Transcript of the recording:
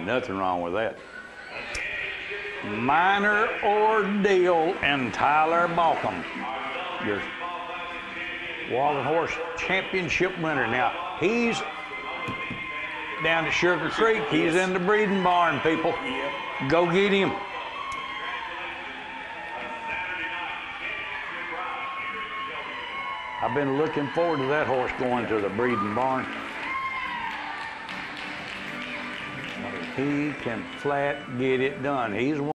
Ain't nothing wrong with that. Minor Ordeal and Tyler Balcom, your Walking Horse Championship winner. Now, he's down at Sugar Creek. He's in the breeding barn, people. Go get him. I've been looking forward to that horse going to the breeding barn. He can flat get it done. He's